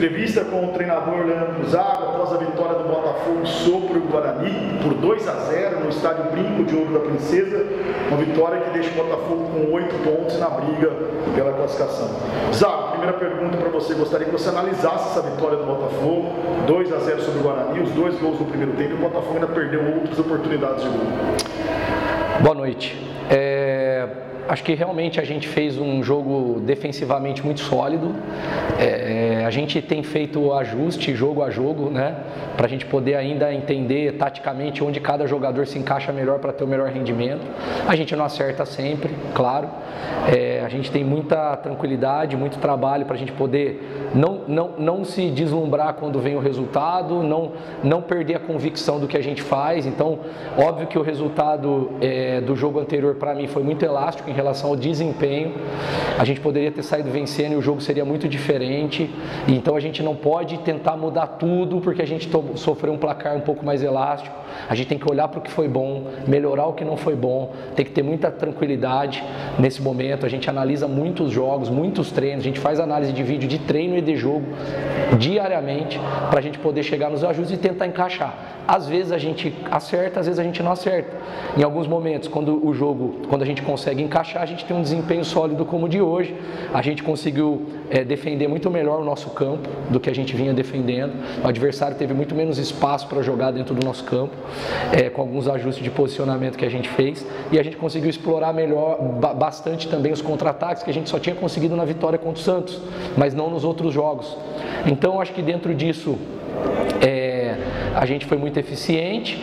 Entrevista com o treinador Leandro Zago após a vitória do Botafogo sobre o Guarani por 2-0 no estádio Brinco de Ouro da Princesa. Uma vitória que deixa o Botafogo com 8 pontos na briga pela classificação. Zago, primeira pergunta para você. Gostaria que você analisasse essa vitória do Botafogo. 2-0 sobre o Guarani, os 2 gols no primeiro tempo, e o Botafogo ainda perdeu outras oportunidades de gol. Boa noite. Acho que realmente a gente fez um jogo defensivamente muito sólido. A gente tem feito ajuste jogo a jogo, né? Para a gente poder ainda entender taticamente onde cada jogador se encaixa melhor para ter o melhor rendimento. A gente não acerta sempre, claro. A gente tem muita tranquilidade, muito trabalho para a gente poder não se deslumbrar quando vem o resultado, não perder a convicção do que a gente faz. Então, óbvio que o resultado do jogo anterior para mim foi muito elástico em relação ao desempenho. A gente poderia ter saído vencendo e o jogo seria muito diferente. Então a gente não pode tentar mudar tudo porque a gente sofreu um placar um pouco mais elástico. A gente tem que olhar para o que foi bom, melhorar o que não foi bom, tem que ter muita tranquilidade nesse momento. A gente analisa muitos jogos, muitos treinos, a gente faz análise de vídeo de treino e de jogo diariamente para a gente poder chegar nos ajustes e tentar encaixar. Às vezes a gente acerta, às vezes a gente não acerta. Em alguns momentos, quando a gente consegue encaixar, a gente tem um desempenho sólido como o de hoje. A gente conseguiu defender muito melhor o nosso campo do que a gente vinha defendendo. O adversário teve muito menos espaço para jogar dentro do nosso campo, com alguns ajustes de posicionamento que a gente fez. E a gente conseguiu explorar melhor, bastante também os contra-ataques que a gente só tinha conseguido na vitória contra o Santos, mas não nos outros jogos. Então, acho que dentro disso, a gente foi muito eficiente.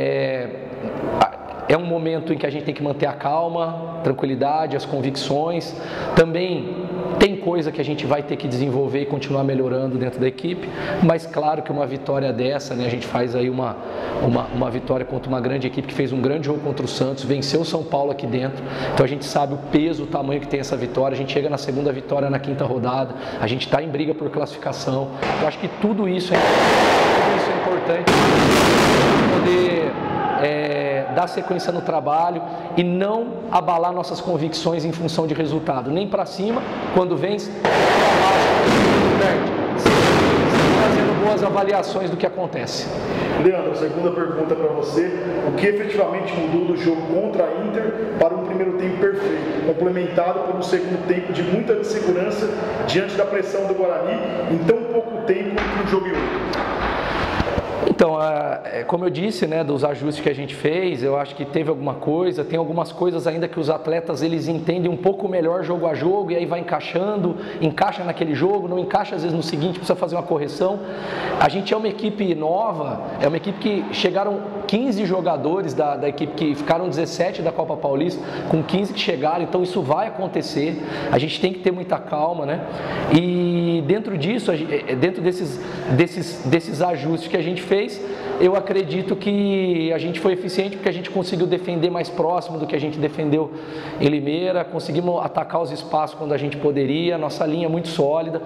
É um momento em que a gente tem que manter a calma, tranquilidade, as convicções. Também tem coisa que a gente vai ter que desenvolver e continuar melhorando dentro da equipe, mas claro que uma vitória dessa, né, a gente faz aí uma vitória contra uma grande equipe que fez um grande jogo contra o Santos, venceu o São Paulo aqui dentro, então a gente sabe o peso, o tamanho que tem essa vitória. A gente chega na segunda vitória na 5ª rodada, a gente está em briga por classificação. Eu acho que tudo isso é importante para poder dar sequência no trabalho e não abalar nossas convicções em função de resultado, nem para cima, quando vence, para baixo, perde, sempre fazendo boas avaliações do que acontece. Leandro, segunda pergunta para você: o que efetivamente mudou do jogo contra a Inter para um primeiro tempo perfeito, complementado por um segundo tempo de muita insegurança diante da pressão do Guarani em tão pouco tempo entre um jogo e outro? Então, como eu disse, né, dos ajustes que a gente fez, eu acho que teve alguma coisa, tem algumas coisas ainda que os atletas eles entendem um pouco melhor jogo a jogo e aí vai encaixando, encaixa naquele jogo, não encaixa às vezes no seguinte, precisa fazer uma correção. A gente é uma equipe nova, é uma equipe que chegaram 15 jogadores da equipe que ficaram 17 da Copa Paulista, com 15 que chegaram, então isso vai acontecer, a gente tem que ter muita calma, né? E dentro disso, dentro desses ajustes que a gente fez, eu acredito que a gente foi eficiente porque a gente conseguiu defender mais próximo do que a gente defendeu em Limeira, conseguimos atacar os espaços quando a gente poderia, nossa linha é muito sólida.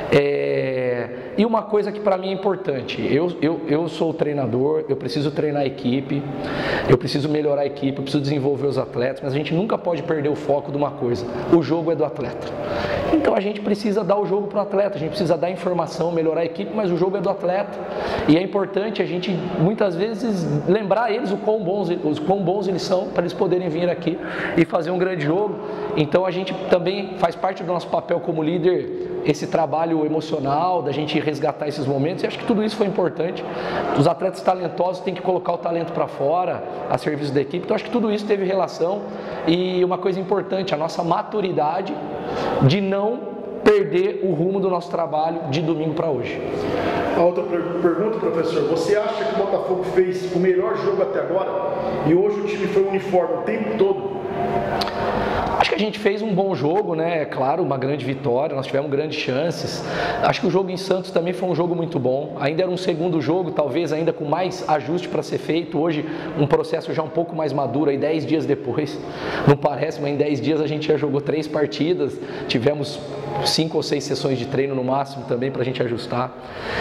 E uma coisa que para mim é importante, eu sou o treinador, eu preciso treinar a equipe, eu preciso melhorar a equipe, eu preciso desenvolver os atletas, mas a gente nunca pode perder o foco de uma coisa: o jogo é do atleta. Então a gente precisa dar o jogo para o atleta, a gente precisa dar informação, melhorar a equipe, mas o jogo é do atleta. E é importante a gente muitas vezes lembrar eles o quão bons eles são para eles poderem vir aqui e fazer um grande jogo. Então a gente também faz parte do nosso papel como líder, esse trabalho emocional, da gente resgatar esses momentos, e acho que tudo isso foi importante. Os atletas talentosos têm que colocar o talento para fora, a serviço da equipe, então acho que tudo isso teve relação. E uma coisa importante, a nossa maturidade de não perder o rumo do nosso trabalho de domingo para hoje. A outra pergunta, professor: você acha que o Botafogo fez o melhor jogo até agora e hoje o time foi uniforme o tempo todo? Acho que a gente fez um bom jogo, né? É claro, uma grande vitória, nós tivemos grandes chances. Acho que o jogo em Santos também foi um jogo muito bom. Ainda era um segundo jogo, talvez ainda com mais ajuste para ser feito. Hoje, um processo já um pouco mais maduro, aí 10 dias depois. Não parece, mas em 10 dias a gente já jogou 3 partidas. Tivemos 5 ou 6 sessões de treino no máximo também para a gente ajustar.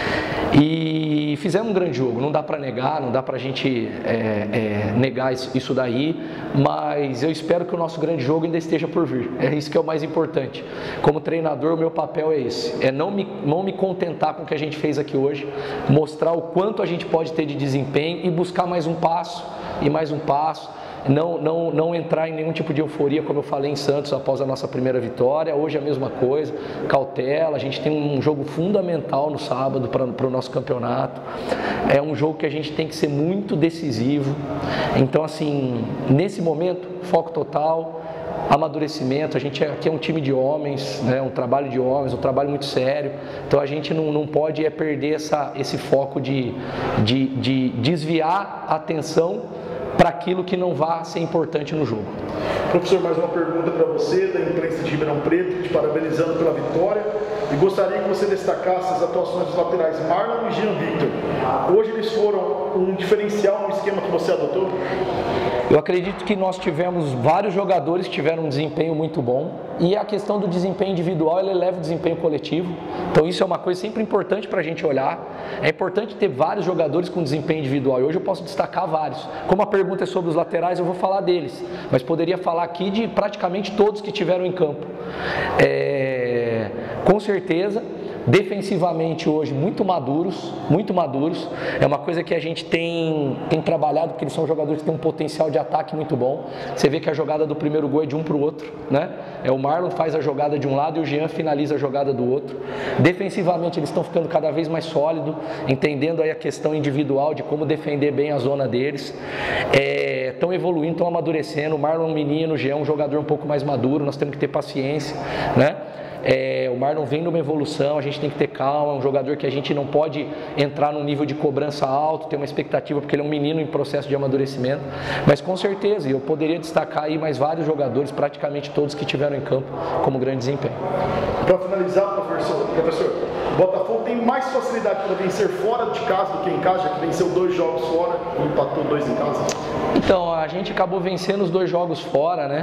E fizemos um grande jogo, não dá para negar, não dá para a gente negar isso daí, mas eu espero que o nosso grande jogo ainda esteja por vir, é isso que é o mais importante. Como treinador, o meu papel é esse, é não me contentar com o que a gente fez aqui hoje, mostrar o quanto a gente pode ter de desempenho e buscar mais um passo e mais um passo. Não entrar em nenhum tipo de euforia, como eu falei em Santos após a nossa primeira vitória. Hoje é a mesma coisa, cautela, a gente tem um jogo fundamental no sábado para o nosso campeonato, é um jogo que a gente tem que ser muito decisivo, então assim, nesse momento, foco total, amadurecimento, a gente aqui é um time de homens, né? Um trabalho de homens, um trabalho muito sério, então a gente não pode perder esse foco de desviar a atenção para aquilo que não vai ser importante no jogo. Professor, mais uma pergunta para você, da imprensa de Ribeirão Preto, te parabenizando pela vitória, e gostaria que você destacasse as atuações dos laterais Marlon e Jean Victor. Hoje eles foram um diferencial no esquema que você adotou? Eu acredito que nós tivemos vários jogadores que tiveram um desempenho muito bom, e a questão do desempenho individual, ele eleva o desempenho coletivo, então isso é uma coisa sempre importante para a gente olhar. É importante ter vários jogadores com desempenho individual, e hoje eu posso destacar vários. Como a pergunta é sobre os laterais, eu vou falar deles, mas poderia falar aqui de praticamente todos que tiveram em campo. Com certeza, defensivamente hoje muito maduros, é uma coisa que a gente tem trabalhado, porque eles são jogadores que têm um potencial de ataque muito bom. Você vê que a jogada do primeiro gol é de um para o outro, né? O Marlon faz a jogada de um lado e o Jean finaliza a jogada do outro. Defensivamente eles estão ficando cada vez mais sólidos, entendendo aí a questão individual de como defender bem a zona deles, estão evoluindo, estão amadurecendo. O Marlon é um menino, o Jean é um jogador um pouco mais maduro, nós temos que ter paciência, né? O Marlon vem numa evolução, a gente tem que ter calma, é um jogador que a gente não pode entrar num nível de cobrança alto, ter uma expectativa, porque ele é um menino em processo de amadurecimento, mas com certeza, eu poderia destacar aí mais vários jogadores, praticamente todos que tiveram em campo como grande desempenho. Para finalizar, professor, o Botafogo tem mais facilidade para vencer fora de casa do que em casa, já que venceu 2 jogos fora e empatou 2 em casa? Então, a gente acabou vencendo os 2 jogos fora, né?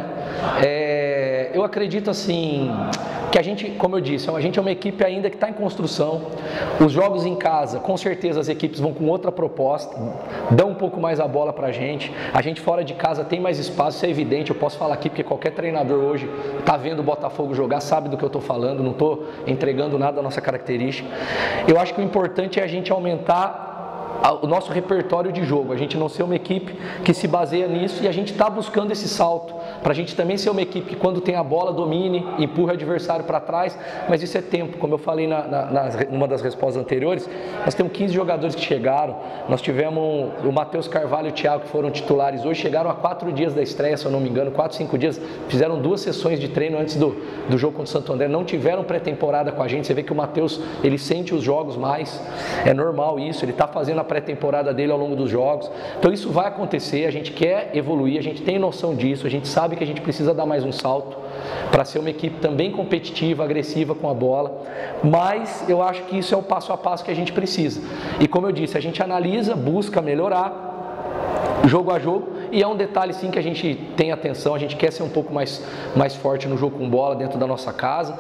Eu acredito assim, que a gente, como eu disse, a gente é uma equipe ainda que está em construção. Os jogos em casa, com certeza as equipes vão com outra proposta, dão um pouco mais a bola para a gente fora de casa tem mais espaço, isso é evidente, eu posso falar aqui porque qualquer treinador hoje está vendo o Botafogo jogar, sabe do que eu estou falando, não estou entregando nada da nossa característica. Eu acho que o importante é a gente aumentar o nosso repertório de jogo, a gente não ser uma equipe que se baseia nisso, e a gente está buscando esse salto, para a gente também ser uma equipe que quando tem a bola domine, empurra o adversário para trás, mas isso é tempo, como eu falei numa das respostas anteriores, nós temos 15 jogadores que chegaram, nós tivemos o Matheus Carvalho e o Thiago que foram titulares hoje, chegaram a 4 dias da estreia, se eu não me engano, 4, 5 dias, fizeram 2 sessões de treino antes do jogo contra o Santo André, não tiveram pré-temporada com a gente, você vê que o Matheus, ele sente os jogos mais, é normal isso, ele está fazendo a pré-temporada dele ao longo dos jogos, então isso vai acontecer, a gente quer evoluir, a gente tem noção disso, a gente sabe que a gente precisa dar mais um salto para ser uma equipe também competitiva, agressiva com a bola, mas eu acho que isso é o passo a passo que a gente precisa, e como eu disse, a gente analisa, busca melhorar jogo a jogo, e é um detalhe sim que a gente tem atenção, a gente quer ser um pouco mais forte no jogo com bola dentro da nossa casa,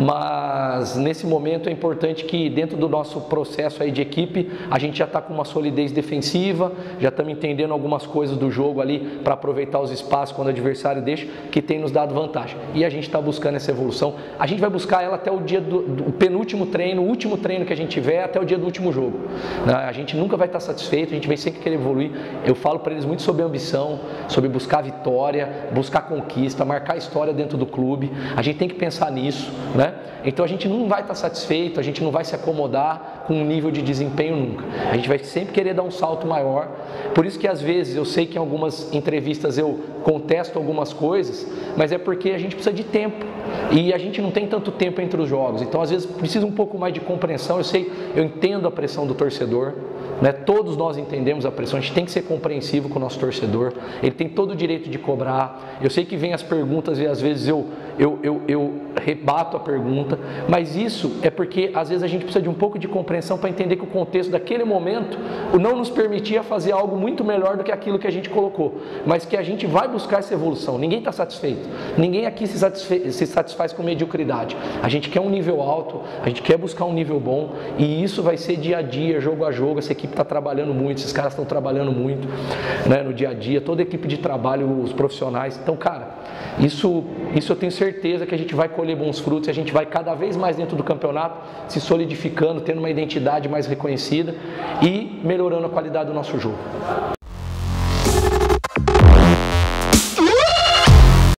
mas nesse momento é importante que dentro do nosso processo aí de equipe, a gente já está com uma solidez defensiva, já estamos entendendo algumas coisas do jogo ali para aproveitar os espaços quando o adversário deixa, que tem nos dado vantagem, e a gente está buscando essa evolução, a gente vai buscar ela até o dia do penúltimo treino, o último treino que a gente tiver, até o dia do último jogo, a gente nunca vai estar satisfeito, a gente vai sempre querer evoluir, eu falo para eles muito sobre ambição, sobre buscar vitória, buscar conquista, marcar história dentro do clube, a gente tem que pensar nisso, né? Então a gente não vai estar satisfeito, a gente não vai se acomodar com um nível de desempenho nunca, a gente vai sempre querer dar um salto maior, por isso que às vezes eu sei que em algumas entrevistas eu contesto algumas coisas, mas é porque a gente precisa de tempo, e a gente não tem tanto tempo entre os jogos, então às vezes precisa um pouco mais de compreensão, eu entendo a pressão do torcedor, né? Todos nós entendemos a pressão, a gente tem que ser compreensivo com o nosso torcedor, ele tem todo o direito de cobrar. Eu sei que vem as perguntas e às vezes eu rebato a pergunta, mas isso é porque às vezes a gente precisa de um pouco de compreensão para entender que o contexto daquele momento não nos permitia fazer algo muito melhor do que aquilo que a gente colocou, mas que a gente vai buscar essa evolução. Ninguém está satisfeito, ninguém aqui se satisfaz com mediocridade. A gente quer um nível alto, a gente quer buscar um nível bom, e isso vai ser dia a dia, jogo a jogo. Essa equipe está trabalhando muito, esses caras estão trabalhando muito, né, no dia a dia, toda a equipe de trabalho, os profissionais. Então, cara, isso eu tenho certeza que a gente vai colher bons frutos, a gente vai cada vez mais dentro do campeonato se solidificando, tendo uma identidade mais reconhecida e melhorando a qualidade do nosso jogo.